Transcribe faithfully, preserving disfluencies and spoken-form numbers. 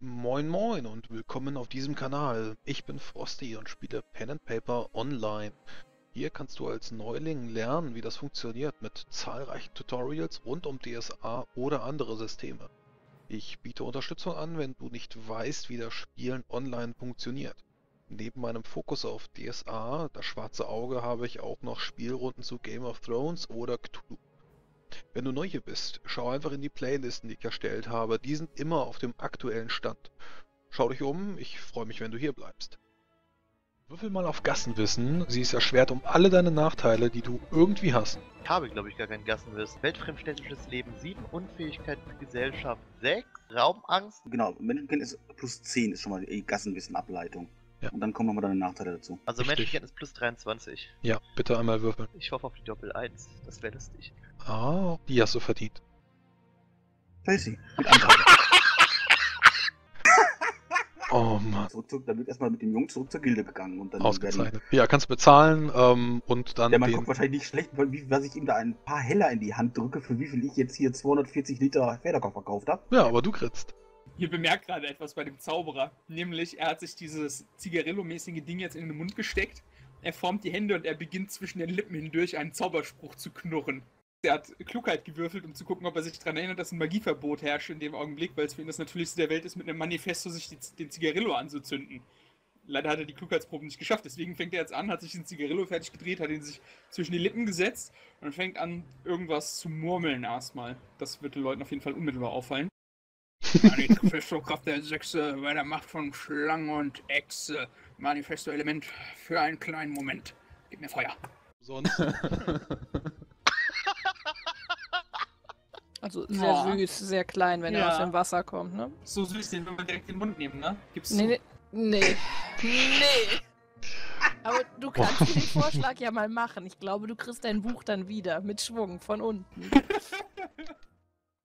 Moin Moin und willkommen auf diesem Kanal. Ich bin Frosty und spiele Pen and Paper Online. Hier kannst du als Neuling lernen, wie das funktioniert mit zahlreichen Tutorials rund um D S A oder andere Systeme. Ich biete Unterstützung an, wenn du nicht weißt, wie das Spielen online funktioniert. Neben meinem Fokus auf D S A, das schwarze Auge, habe ich auch noch Spielrunden zu Game of Thrones oder Cthulhu. Wenn du neu hier bist, schau einfach in die Playlisten, die ich erstellt habe. Die sind immer auf dem aktuellen Stand. Schau dich um, ich freue mich, wenn du hier bleibst. Würfel mal auf Gassenwissen. Sie ist erschwert um alle deine Nachteile, die du irgendwie hast. Ich habe, glaube ich, gar kein Gassenwissen. Weltfremdstädtisches Leben sieben, Unfähigkeit für Gesellschaft sechs, Raumangst. Genau, Menschenkenntnis plus zehn ist schon mal die Gassenwissen-Ableitung. Ja. Und dann kommen nochmal deine Nachteile dazu. Also Richtig. Menschenkenntnis plus dreiundzwanzig. Ja, bitte einmal würfeln. Ich hoffe auf die Doppel eins. Das wäre lustig. Ah, die hast du verdient. Tracy, mit Anteil. Oh Mann. Zurück, zurück, dann wird erstmal mit dem Jungen zurück zur Gilde gegangen. Und dann Ausgezeichnet. Ja, kannst du bezahlen ähm, und dann der Mann den... guckt wahrscheinlich nicht schlecht, weil wie, was ich ihm da ein paar Heller in die Hand drücke, für wie viel ich jetzt hier zweihundertvierzig Liter Federkorb verkauft habe. Ja, aber du kriegst. Ihr bemerkt gerade etwas bei dem Zauberer. Nämlich, er hat sich dieses Zigarillo-mäßige Ding jetzt in den Mund gesteckt. Er formt die Hände und er beginnt zwischen den Lippen hindurch einen Zauberspruch zu knurren. Er hat Klugheit gewürfelt, um zu gucken, ob er sich daran erinnert, dass ein Magieverbot herrscht in dem Augenblick, weil es für ihn das Natürlichste der Welt ist, mit einem Manifesto sich die, den Zigarillo anzuzünden. Leider hat er die Klugheitsprobe nicht geschafft, deswegen fängt er jetzt an, hat sich den Zigarillo fertig gedreht, hat ihn sich zwischen die Lippen gesetzt und fängt an, irgendwas zu murmeln erstmal. Das wird den Leuten auf jeden Fall unmittelbar auffallen. Manifesto Kraft der Sechse bei der Macht von Schlange und Echse. Manifesto-Element für einen kleinen Moment. Gib mir Feuer. Sonst. Also sehr Oh. süß, sehr klein, wenn er Ja. aus dem Wasser kommt, ne? So süß, den will man direkt in den Mund nehmen, ne? Gibt's Nee, nee, nee. Nee. Aber du kannst den Vorschlag ja mal machen. Ich glaube, du kriegst dein Buch dann wieder mit Schwung von unten.